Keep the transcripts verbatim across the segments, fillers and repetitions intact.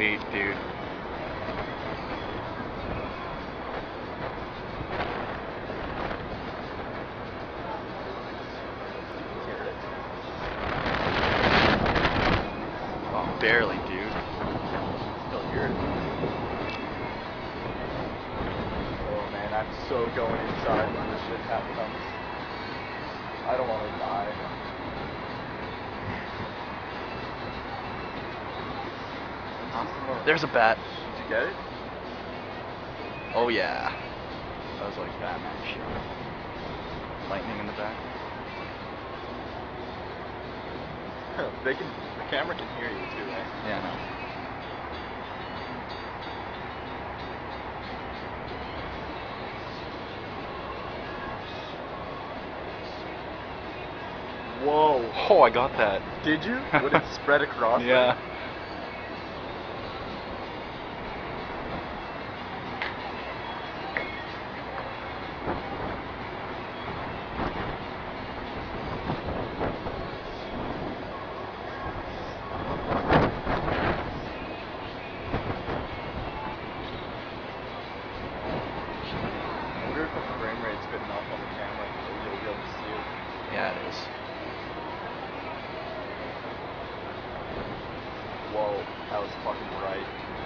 sweet, dude. Oh, barely, dude. Still hear it. Oh man, I'm so going inside when this shit happens. I don't want to die. There's a bat. Did you get it? Oh yeah. That was like Batman shit. Lightning in the back. They can. The camera can hear you too, eh? Yeah, I know. Whoa. Oh, I got that. Did you? Would it spread across? Yeah. I wonder if the frame rate's good enough on the camera that you'll be able to see it. Yeah, it is. Whoa, that was fucking bright.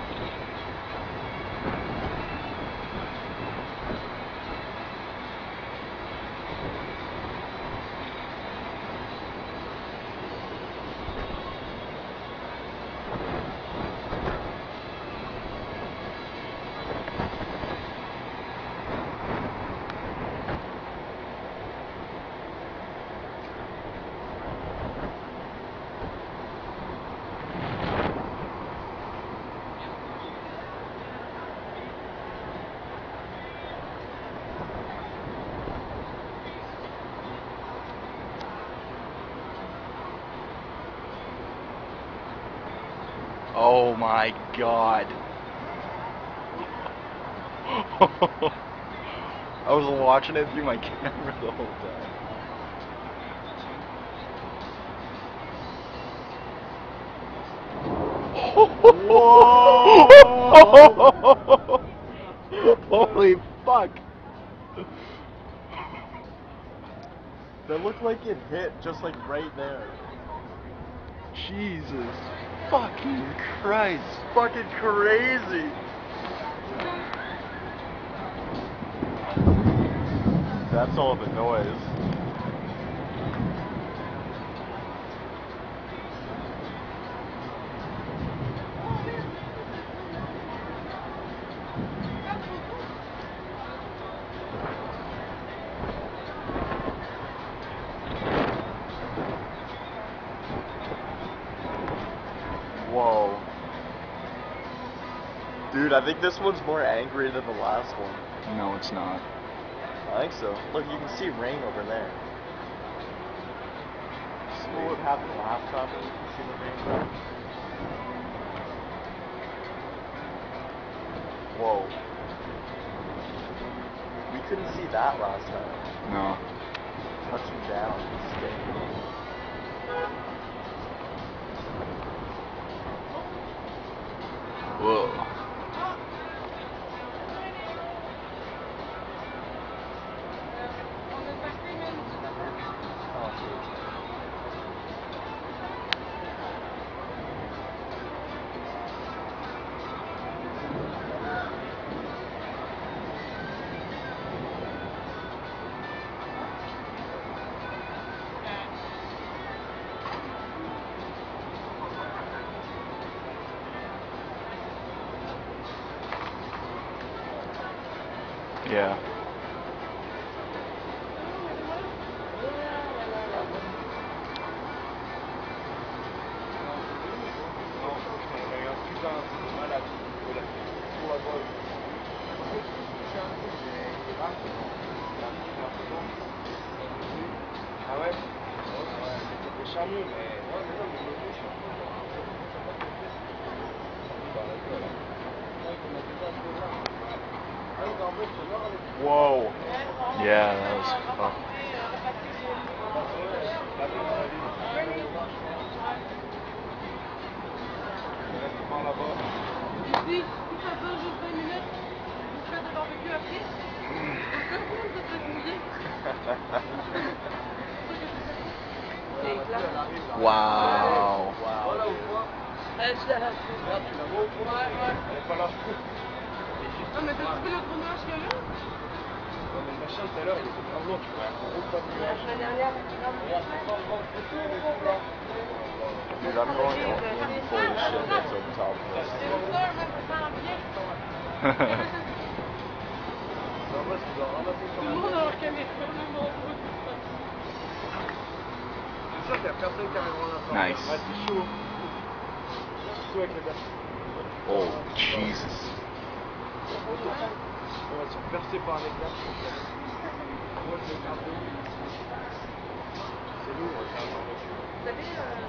Oh my god. I was watching it through my camera the whole time. Whoa! Holy fuck. That looked like it hit just like right there. Jesus fucking Christ. Fucking crazy. That's all the noise. Whoa. Dude, I think this one's more angry than the last one. No, it's not. I think so. Look, you can see rain over there. See what happened last time that you can see the rain? Whoa. We couldn't see that last time. No. Touching down. Staying. Whoa. Yeah. Whoa. Yeah, that was fucked. Devant là-bas. dit, si ça dure juste vingt minutes, vous faites le barbecue après. Pourquoi vous me faites mouiller? C'est clair. Wow. Voilà, ou quoi? Euh, je la rate. Regarde, tu la vois au fond? Ouais, ouais. Elle est pas là. Non, mais t'as trouvé le gros nuage qu'il y a là? Ouais, mais le machin tout à l'heure, il était bien blanc, tu vois. Un gros tas de La nuages. semaine dernière, Regarde, c'est pas blanc, c'est tout, et tout là. Dude, I'm going in for the shit that's on top of this. c'est pour ça, même, ça sent bien. En vrai, tu dois ramasser Tout ton le monde a leur caméra, même mon gros. C'est sûr qu'il y a personne qui arrivera là. Nice. Ouais, c'est chaud. Surtout avec les gars. Oh, Jesus. On va se faire percer par un éclair. Moi, je vais faire deux. C'est lourd, c'est un genre de cul. Vous savez, euh...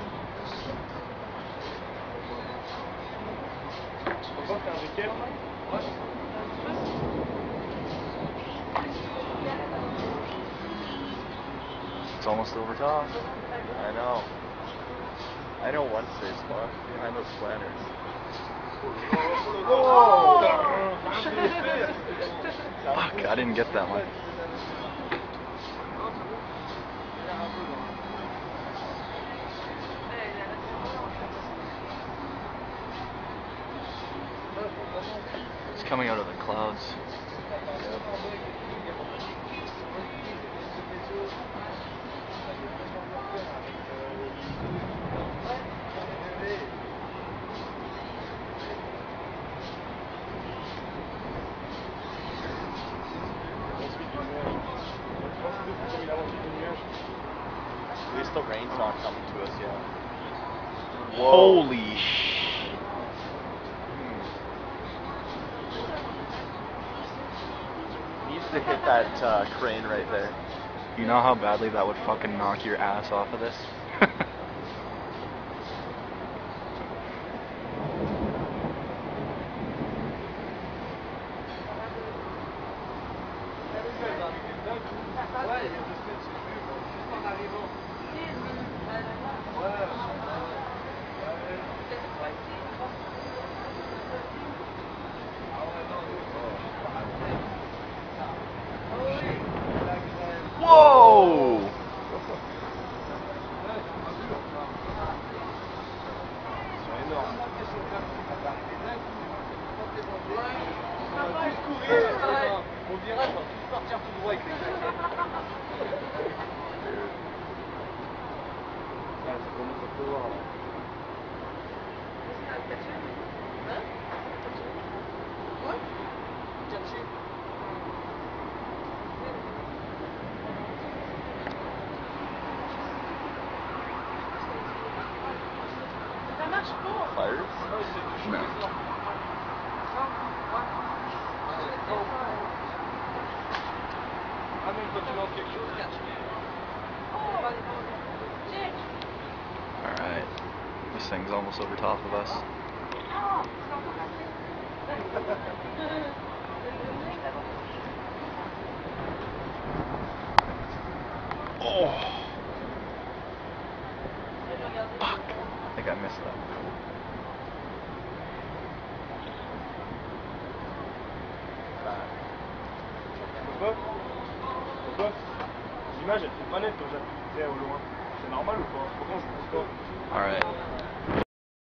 On va faire avec elle. Ouais. It's almost over top. I know. I know one safe spot behind those planters. Oh! Fuck, I didn't get that one. It's coming out of the clouds. At least the rain's not coming to us yet. Holy sh! Needs to hit that uh, crane right there. You know how badly that would fucking knock your ass off of this? Ouais, il y a deux semaines, j'ai vu, juste en arrivant. Ouais. Whoa! C'est énorme. On va tous courir, on dirait qu'on va tous partir tout droit avec les gars. Ah, ça commence à pleuvoir là. Ça marche pas. Fires? No. Ah, même quand tu lances quelque chose, Alright. This thing's almost over top of us. Oh! Fuck! I think I missed that. Papa, Papa, l'image elle fait pas nette quand j'appuie au loin. C'est normal ou pas? Pourtant je bouge pas. Alright.